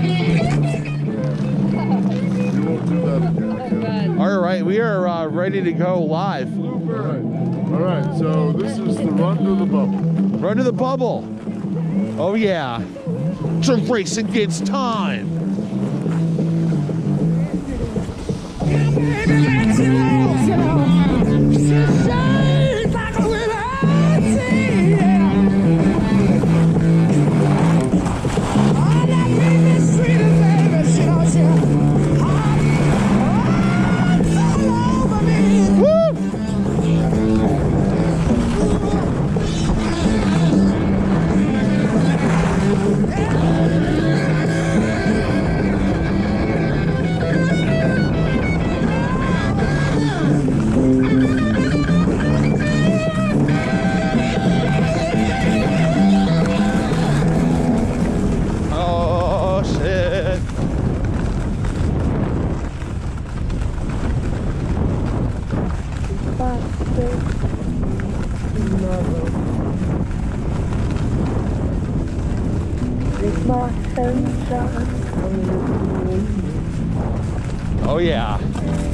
You won't do that again. All right, we are ready to go live. All right, so this is the run to the bubble. Run to the bubble. Oh yeah. It's a race against time. Oh yeah.